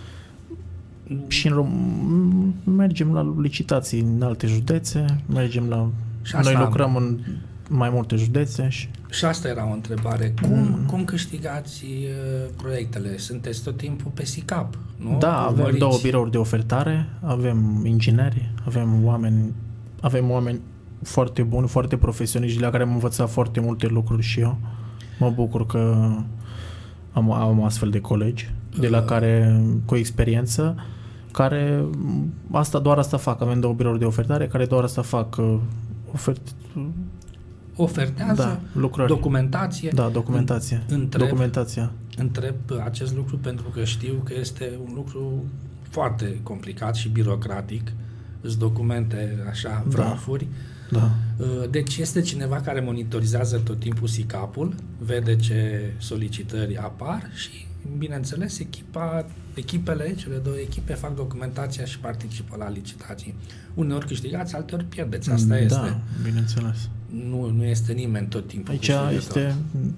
și în Rom- mergem la licitații în alte județe, mergem la... Și asta Noi am- lucrăm în mai multe județe și... Și asta era o întrebare. Cum, mm. cum câștigați uh, proiectele? Sunteți tot timpul pe SICAP, nu? Da, avem Urmăriți. două birouri de ofertare, avem ingineri, avem oameni, avem oameni foarte buni, foarte profesioniști, la care am învățat foarte multe lucruri și eu. Mă bucur că am, am astfel de colegi, de la care, cu experiență, care asta doar asta fac. Avem două birouri de ofertare care doar asta fac, ofert, Ofertează da, lucrări. documentație. Da, documentație. Întreb, Documentația. întreb acest lucru pentru că știu că este un lucru foarte complicat și birocratic. Îți documente așa, vrafuri. Da. Deci este cineva care monitorizează tot timpul SICAP-ul, vede ce solicitări apar și, bineînțeles, echipa, echipele, cele două echipe fac documentația și participă la licitații. Uneori câștigați, alteori pierdeți. Asta da, este. bineînțeles. Nu, nu este nimeni tot timpul. Aici este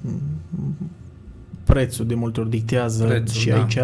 prețul de multe ori dictează prețul, și da. aici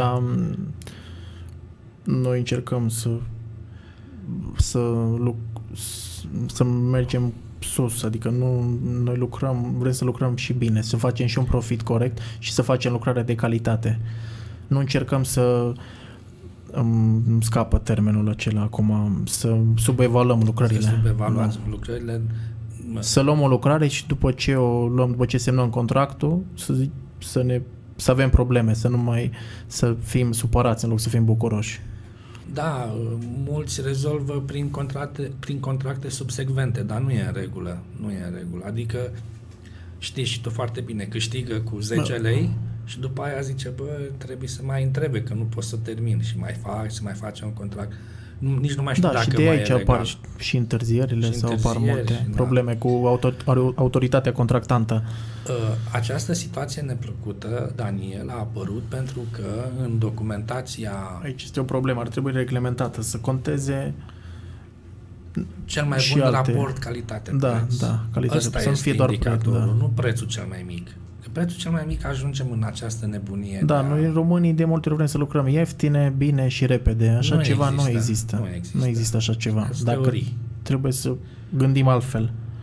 noi încercăm să să, să mergem sus, adică nu, noi lucrăm, vrem să lucrăm și bine, să facem și un profit corect și să facem lucrare de calitate. Nu încercăm să îmi scapă termenul acela acum, să subevaluăm lucrările. Să subevaluați da. lucrările. Să luăm o lucrare și după ce o luăm, după ce semnăm contractul, să, zic, să, ne, să avem probleme, să nu mai să fim supărați în loc să fim bucuroși. Da, mulți rezolvă prin contracte, prin contracte subsecvente, dar nu e în regulă. Nu e în regulă. Adică știi și tu foarte bine, câștigă cu zece lei și după aia zice, bă, trebuie să mai întrebe că nu pot să termin și mai fac, să mai face un contract. Nu, nici nu mai știu da, dacă și de mai aici e apar legal. și întârzierile și sau întârzieri, apar multe și, probleme da. cu autor, autoritatea contractantă. Această situație neplăcută, Daniel, a apărut pentru că în documentația... Aici este o problemă, ar trebui reglementată, să conteze cel mai și bun alte... raport calitate-preț. Da, da, calitate. Ăsta să nu este fie doar indicatorul, preț, da. nu prețul cel mai mic. Că prețul cel mai mic ajungem în această nebunie. Da, de a... noi românii de multe ori vrem să lucrăm ieftine, bine și repede. Așa nu ceva există, nu există. Nu există. Nu există așa ceva. Sunt Dacă teorii. trebuie să gândim altfel.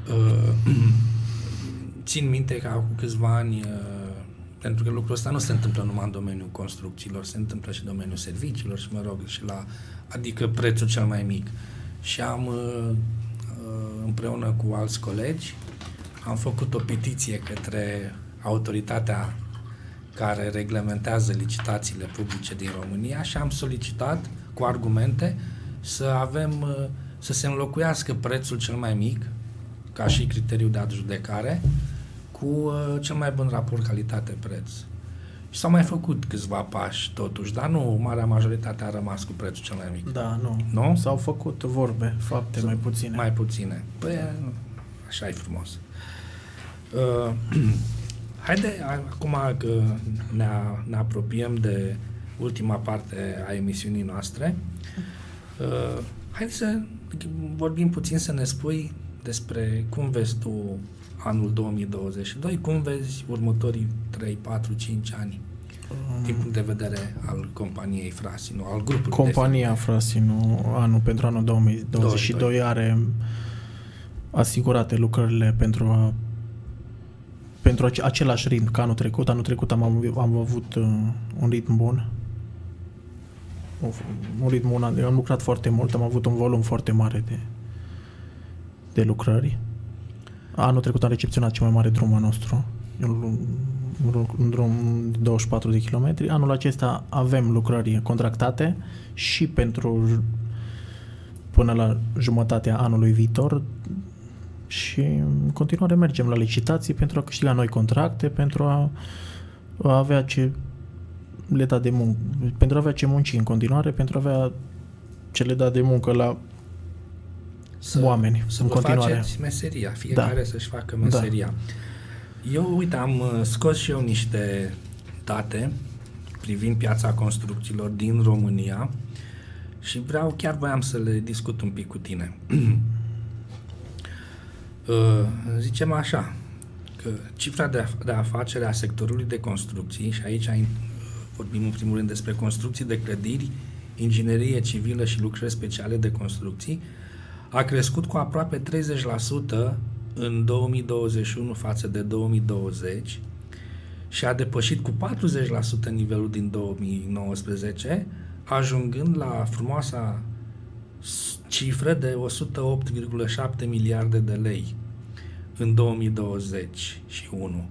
Uh, țin minte că acum câțiva ani, uh, pentru că lucrul ăsta nu se întâmplă numai în domeniul construcțiilor, se întâmplă și în domeniul serviciilor și, mă rog, și la, adică prețul cel mai mic. Și am, uh, împreună cu alți colegi, am făcut o petiție către autoritatea care reglementează licitațiile publice din România și am solicitat cu argumente să avem, să se înlocuiască prețul cel mai mic, ca și criteriu de adjudecare, cu cel mai bun raport calitate-preț. Și s-au mai făcut câțiva pași totuși, dar nu, marea majoritate a rămas cu prețul cel mai mic. Da, nu. Nu? S-au făcut vorbe, fapte mai puține. Mai puține. Păi, așa e frumos. Uh, haide, acum că ne, ne apropiem de ultima parte a emisiunii noastre, uh, haide să vorbim puțin, să ne spui despre cum vezi tu anul două mii douăzeci și doi, cum vezi următorii trei, patru, cinci ani um, din punct de vedere al companiei Frasino, al grupului. Compania Frasino, anul pentru anul două mii douăzeci și doi are asigurate lucrările pentru a pentru același ritm ca anul trecut. Anul trecut am, am avut uh, un ritm bun. Un ritm bun. Am lucrat foarte mult, am avut un volum foarte mare de, de lucrări. Anul trecut am recepționat cel mai mare drum al nostru, un, un drum de douăzeci și patru de kilometri. Anul acesta avem lucrări contractate și pentru până la jumătatea anului viitor și în continuare mergem la licitații pentru a câștiga noi contracte, pentru a, a avea ce le da de muncă, pentru a avea ce munci în continuare, pentru a avea ce le da de muncă la să, oameni să în vă continuare. Faceți meseria, fiecare da. Să-și facă meseria. Da. Eu, uite, am scos și eu niște date privind piața construcțiilor din România și vreau, chiar voiam să le discut un pic cu tine. Zicem așa, că cifra de, af- de afacere a sectorului de construcții, și aici vorbim în primul rând despre construcții de clădiri, inginerie civilă și lucrări speciale de construcții, a crescut cu aproape treizeci la sută în două mii douăzeci și unu față de două mii douăzeci și a depășit cu patruzeci la sută nivelul din două mii nouăsprezece, ajungând la frumoasa cifră de o sută opt virgulă șapte miliarde de lei în două mii douăzeci și unu.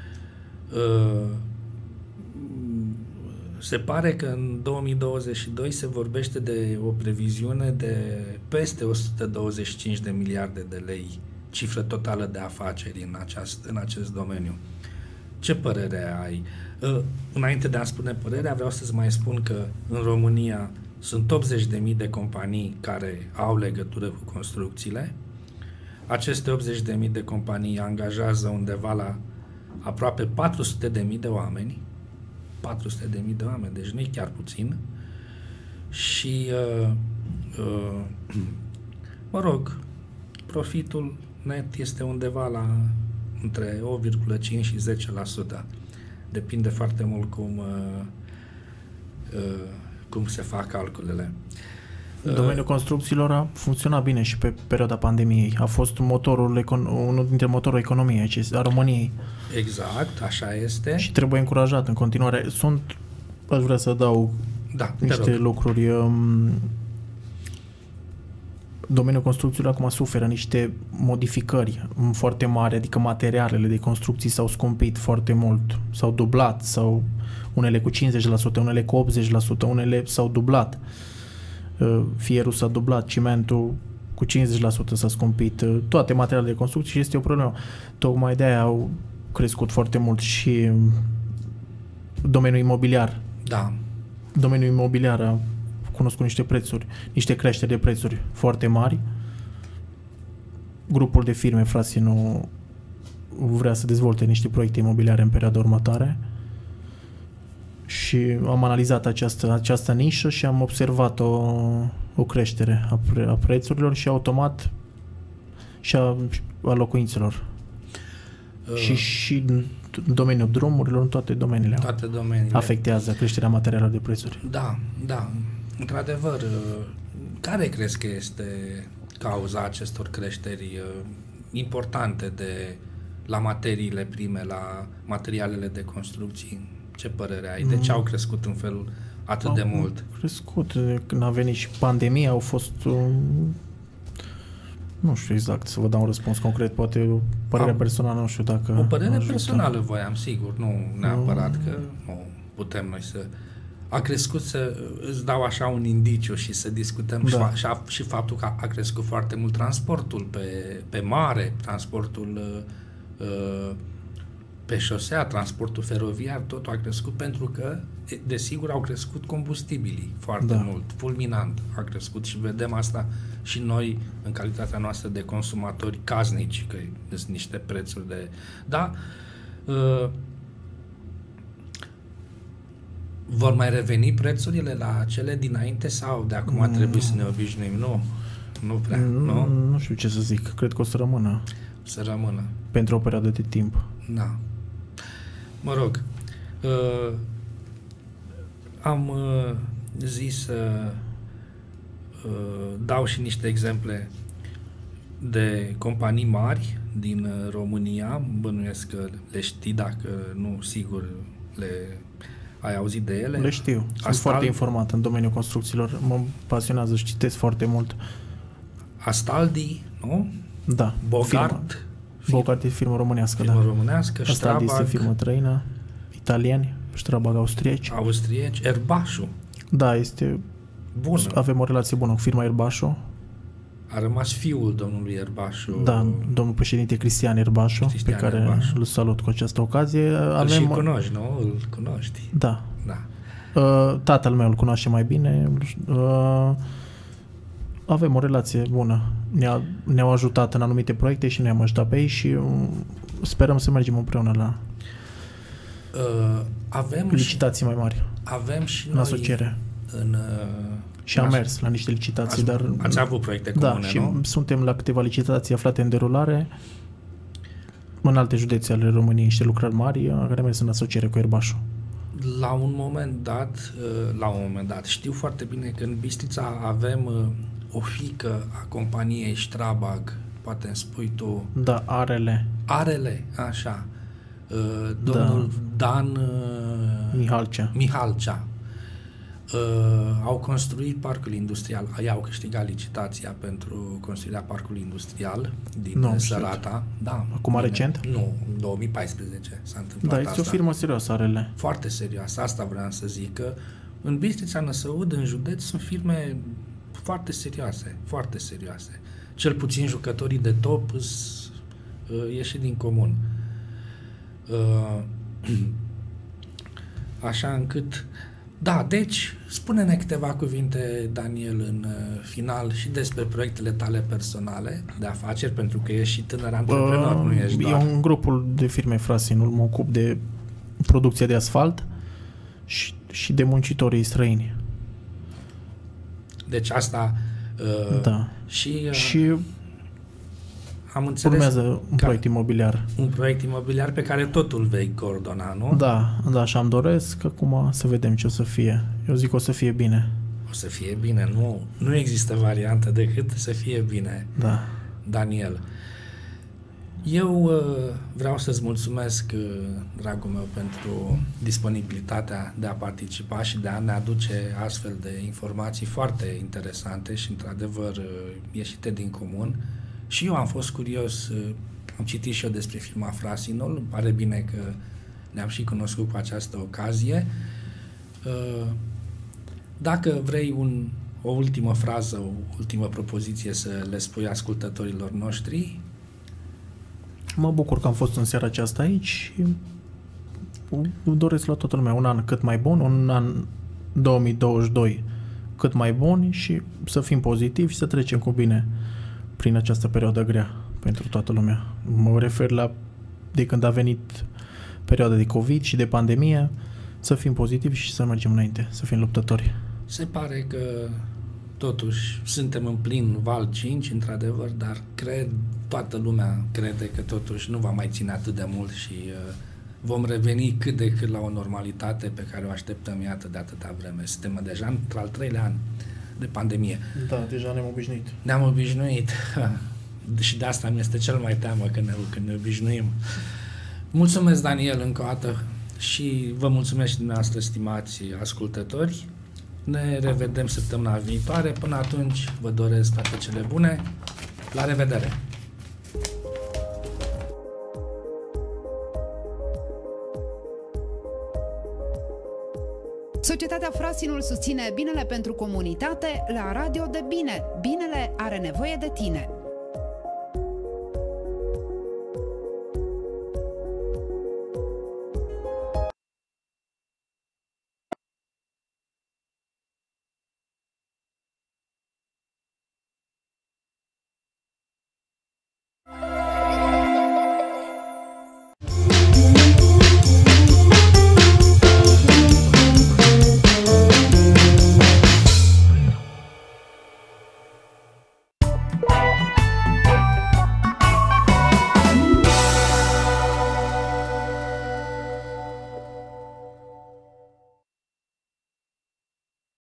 Se pare că în două mii douăzeci și doi se vorbește de o previziune de peste o sută douăzeci și cinci de miliarde de lei, cifră totală de afaceri în, aceast, în acest domeniu. Ce părere ai? Înainte de a spune părerea, vreau să-ți mai spun că în România sunt optzeci de mii de companii care au legătură cu construcțiile. Aceste optzeci de mii de companii angajează undeva la aproape patru sute de mii de oameni. patru sute de mii de oameni, deci nu e chiar puțin. Și, uh, uh, mă rog, profitul net este undeva la între opt virgulă cinci și zece la sută. Depinde foarte mult cum, uh, uh, cum se fac calculele. Domeniul construcțiilor a funcționat bine și pe perioada pandemiei. A fost motorul, unul dintre motorul economiei a României. Exact, așa este. Și trebuie încurajat în continuare. Sunt, aș vrea să adaug da, niște lucruri. Domeniul construcțiilor acum suferă niște modificări foarte mari, adică materialele de construcții s-au scumpit foarte mult, s-au dublat, sau unele cu cincizeci la sută, unele cu optzeci la sută, unele s-au dublat. Fierul s-a dublat, cimentul cu cincizeci la sută s-a scumpit, toate materialele de construcție și este o problemă. Tocmai de-aia au crescut foarte mult și domeniul imobiliar. Da. Domeniul imobiliar a cunoscut niște prețuri, niște creșteri de prețuri foarte mari. Grupul de firme Frasino vrea să dezvolte niște proiecte imobiliare în perioada următoare. Și am analizat această, această nișă și am observat o, o creștere a, pre, a prețurilor și automat și a, a locuințelor. Uh, și, și în domeniul drumurilor, în toate domeniile. Toate domeniile. Afectează creșterea materialelor de prețuri. Da, da. Într-adevăr, care crezi că este cauza acestor creșteri? importante de la materiile prime, la materialele de construcții. Ce părere ai? De ce au crescut în felul atât au de mult? crescut. Când a venit și pandemia, au fost... Um, nu știu exact să vă dau un răspuns concret. Poate o părere Am, personală, nu știu dacă... O părere ajută. personală voiam, sigur. Nu neapărat că nu putem noi să... A crescut, să îți dau așa un indiciu și să discutăm da. și, fa- și faptul că a crescut foarte mult transportul pe, pe mare, transportul uh, pe șosea, transportul feroviar, totul a crescut pentru că, desigur, au crescut combustibilii foarte da. mult, fulminant a crescut și vedem asta și noi în calitatea noastră de consumatori casnici, că sunt niște prețuri de... Da, uh, vor mai reveni prețurile la cele dinainte sau de acum mm. trebuie să ne obișnuim? Nu, nu prea, mm, nu? Nu știu ce să zic, cred că o să rămână. Să rămână. Pentru o perioadă de timp. Da. Mă rog, uh, am uh, zis să uh, dau și niște exemple de companii mari din uh, România, bănuiesc că le știi, dacă nu, sigur le... Ai auzit de ele? Le știu. Sunt Astal... foarte informat în domeniul construcțiilor. Mă pasionează și citesc foarte mult. Astaldi, nu? Da. Bogart. Bogart e firmă românească, firmă da. românească. Astaldi Strabag. este firmă străină. Italieni. Strabag austrieci. Austrieci. Erbașu. Da, este... Bună. Avem o relație bună cu firma Erbașu. A rămas fiul domnului Erbașu. Da, domnul președinte Cristian Erbașu, Cristian pe care Erbașu. îl salut cu această ocazie. Îl Avem... și cunoști, nu? Îl cunoști. Da. Da. Uh, tatăl meu îl cunoaște mai bine. Uh, avem o relație bună. Ne-a, ne-au ajutat în anumite proiecte și ne-am ajutat pe ei și uh, sperăm să mergem împreună la uh, avem licitații și, mai mari. Avem și în noi asociere. În, uh, și am mers la niște licitații, ați, dar... Ați avut proiecte comune, da, și nu? suntem la câteva licitații aflate în derulare în alte județe ale României, niște lucrări mari, care mers în asociere cu Erbașu. La un moment dat, la un moment dat, știu foarte bine că în Bistrița avem o fiică a companiei Strabag, poate îmi spui tu. Da, Arele. Arele, așa. Domnul da. Dan Mihalcea. Mihalcea. Au construit parcul industrial, ei au câștigat licitația pentru construirea parcului industrial din no, Sărata. Da, acum bine. Recent? Nu, în două mii paisprezece s-a întâmplat Da, este asta. o firmă serioasă, Arele. Foarte serioasă, asta vreau să zic, că în Bistrița, Năsăud, în județ, sunt firme foarte serioase, foarte serioase. Cel puțin jucătorii de top îs, ieși din comun. Așa încât... Da, deci, spune-ne câteva cuvinte, Daniel, în final și despre proiectele tale personale de afaceri, pentru că ești și tânăr antreprenor, uh, nu ești doar... Eu în grupul de firme Frasinul mă ocup de producție de asfalt și, și de muncitorii străini. Deci asta... Uh, da. Și... Uh, și am înțeles urmează un proiect imobiliar. Un proiect imobiliar pe care totul vei coordona, nu? Da, da, și am doresc acum să vedem ce o să fie. Eu zic o să fie bine. O să fie bine, nu, nu există variantă decât să fie bine. Da. Daniel, eu uh, vreau să-ți mulțumesc, uh, dragul meu, pentru disponibilitatea de a participa și de a ne aduce astfel de informații foarte interesante și, într-adevăr, uh, ieșite din comun. Și eu am fost curios, am citit și eu despre firma Frasinol, îmi pare bine că ne-am și cunoscut cu această ocazie. Dacă vrei un, o ultimă frază, o ultimă propoziție să le spui ascultătorilor noștri. Mă bucur că am fost în seara aceasta aici și îmi doresc la toată lumea un an cât mai bun, un an două mii douăzeci și doi cât mai bun și să fim pozitivi și să trecem cu bine prin această perioadă grea pentru toată lumea. Mă refer la de când a venit perioada de COVID și de pandemie, să fim pozitivi și să mergem înainte, să fim luptători. Se pare că totuși suntem în plin val cinci, într-adevăr, dar cred, toată lumea crede că totuși nu va mai ține atât de mult și uh, vom reveni cât de cât la o normalitate pe care o așteptăm, iată, de atâta vreme. Suntem deja într-al treilea an de pandemie. Da, deja ne-am obișnuit. Ne-am obișnuit. și de asta mi este cel mai teamă când ne, când ne obișnuim. Mulțumesc, Daniel, încă o dată și vă mulțumesc și dumneavoastră, stimați ascultători. Ne revedem săptămâna viitoare. Până atunci, vă doresc toate cele bune. La revedere! Societatea Frasinul susține binele pentru comunitate la Radio de Bine. Binele are nevoie de tine.